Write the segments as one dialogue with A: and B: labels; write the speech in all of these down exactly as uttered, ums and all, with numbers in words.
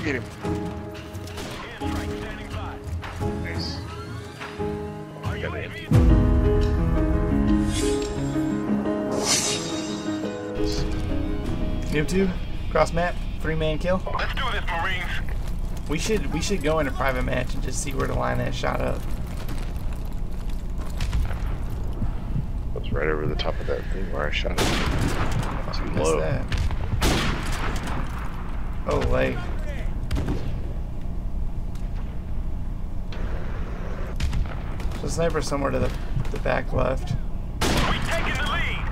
A: get him.
B: Nice. I got it.
C: Noob two, cross map, three man kill.
D: Let's do this, Marines.
C: We should we should go in a private match and just see where to line that shot up.
B: That's right over the top of that thing where I shot it. Too
C: What's
B: low.
C: that? Oh, leg. So sniper somewhere to the, the back left.
D: We taking the lead.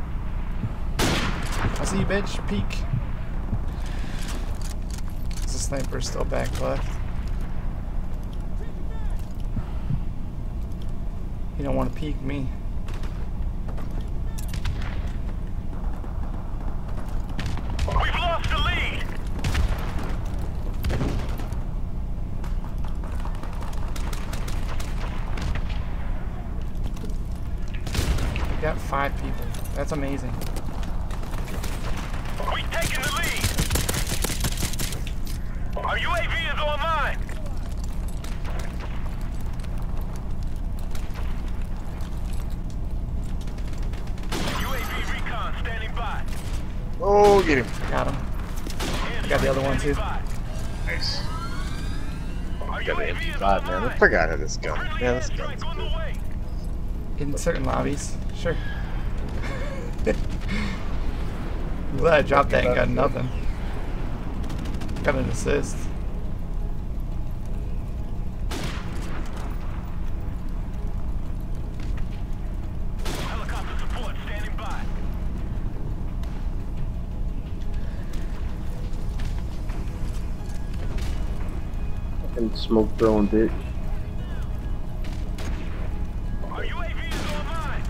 C: I see you, bitch. Peek. Is the sniper still back left? You don't want to peek me.
D: We've lost the lead.
C: We got five people. That's amazing.
D: We taking the lead. Our U A V is online. U A V recon standing by.
A: Oh, get him.
C: Got him. I got the other one too.
B: Nice.
D: Our
B: I got the
D: U A V
B: M P
D: is
B: five, man. I
D: online.
B: forgot of this gun.
D: Friendly
B: Man, this
D: airstrike
B: gun's
D: on the
B: good.
D: way.
C: In certain lobbies, sure. I'm glad I dropped that and got nothing. Got an assist.
D: Helicopter support standing by.
E: Fucking smoke throwing bitch.
D: Our U A V is online.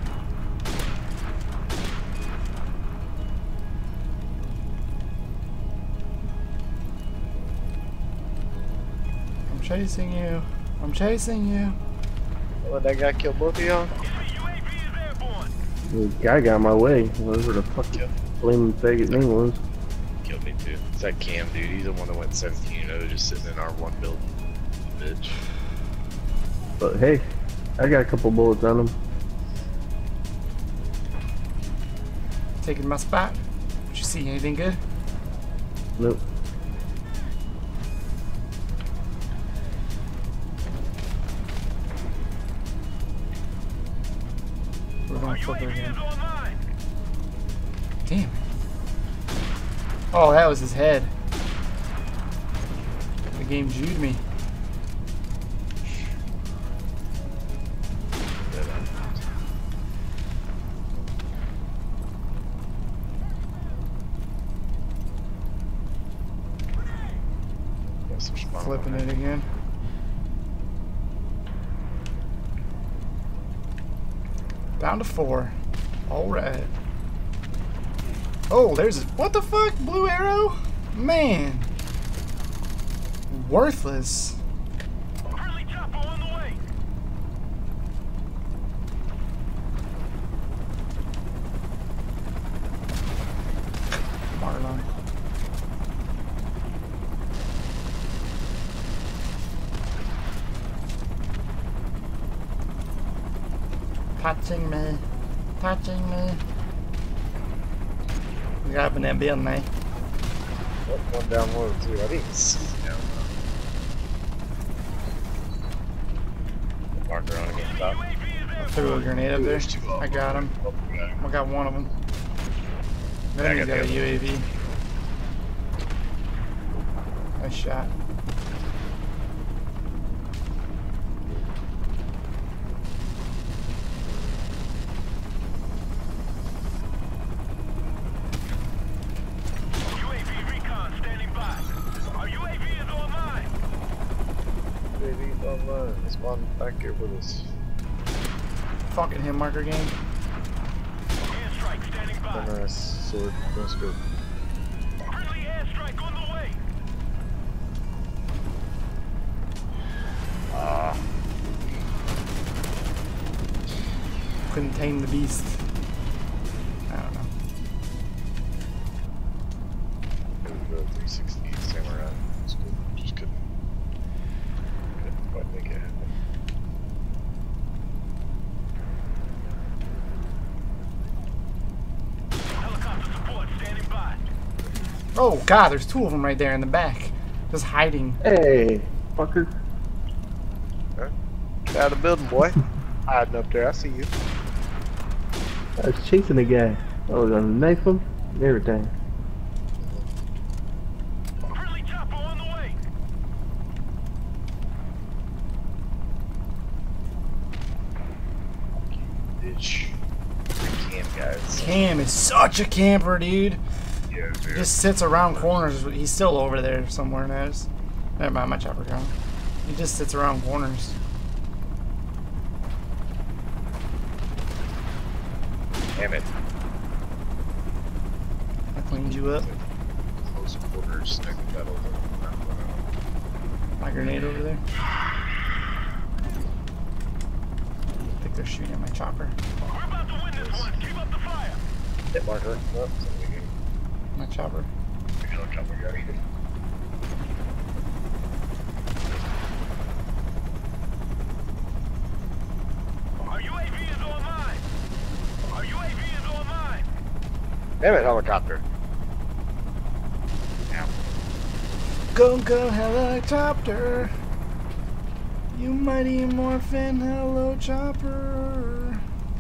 C: I'm chasing you. I'm chasing you.
B: Let that guy kill both of y'all?
D: Enemy U A V is airborne.
E: The guy got in my way. Whatever the fuck
B: Kill.
E: flaming faggot name was.
B: Killed me too. It's that Cam dude. He's the one that went seventeen and oh just sitting in our one building. Bitch.
E: But hey, I got a couple bullets on him.
C: Taking my spot. Did you see anything good?
E: Nope.
C: We're
D: Our
C: going
D: U A
C: flipper
D: V
C: again.
D: is online.
C: Damn. Oh, that was his head. The game Jewed me. Flipping it again. Down to four. All right. Oh, there's a, what the fuck? Blue arrow? Man. Worthless.
D: Friendly chopper on the way.
C: Marlon. Touching me. Touching me. We got up in that building, eh?
B: Oh, one down low too. I didn't see down low. Marker on again, top.
D: U A V is
C: I
D: airborne.
C: threw a grenade up there.
B: There's two of
C: I got him.
B: Oh, we got him.
C: I got one of them.
B: Yeah, I
C: Then he
B: got
C: got
B: the
C: a
B: other
C: U A V. Nice shot.
D: U A V recon standing by. Our U A V is online.
B: U A V's online. It's one back here with us.
C: Fucking hit marker game.
D: Airstrike standing by.
B: Nice sword. Let's go.
D: Friendly airstrike on the way.
B: Ah.
C: Couldn't tame the beast. I don't know.
B: There we go. three sixty samurai. That's good.
C: Oh god, there's two of them right there in the back. Just hiding.
E: Hey, fucker.
A: Get out of the building, boy. Hiding up there. I see you.
E: I was chasing the guy. I was gonna knife him and everything.
D: Friendly chopper on the way.
B: Bitch. Cam guys.
C: Cam is such a camper, dude.
B: Yeah, dude.
C: Just sits around corners. He's still over there somewhere. Knows. Never mind, my chopper gone. He just sits around corners.
B: Damn it.
C: I cleaned you up.
B: Close quarters, sniper battle.
C: My grenade over there. I think they're shooting at my chopper.
D: We're about to win this one. Keep up the fire.
B: Hit marker. Oh, something again.
C: My chopper.
B: We got a couple guys.
D: Our U A V is online. Our U A V is online.
A: Damn it, helicopter.
B: Ow.
C: Go go helicopter. You mighty morphin, hello chopper.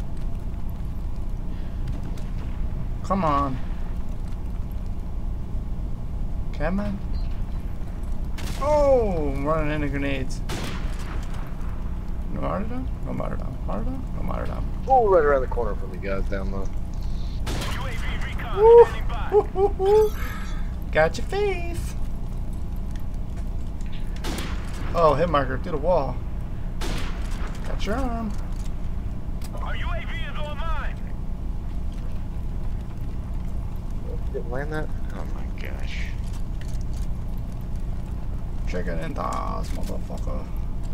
C: Come on. Come on. Oh, I'm running into grenades. No martyrdom? No martyrdom. Martyrdom? No martyrdom.
A: Oh, right around the corner from you guys down low.
D: U A V recon
C: Woo!
D: standing by.
C: Woo, woo, woo. Got your face. Oh, hit marker through the wall. Got your arm.
D: Our U A V is online.
A: Didn't land that?
B: Oh my gosh.
C: Chicken and toss, motherfucker.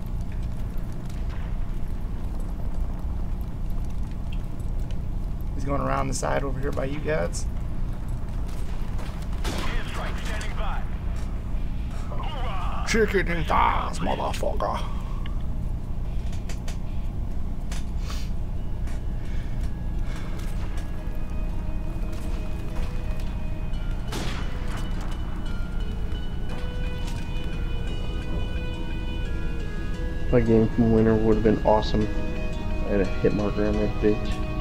C: He's going around the side over here by you guys.
D: Airstrike standing by. Hoorah!
C: Chicken and toss, motherfucker.
E: My game from winter would have been awesome. I had a hit marker on that bitch.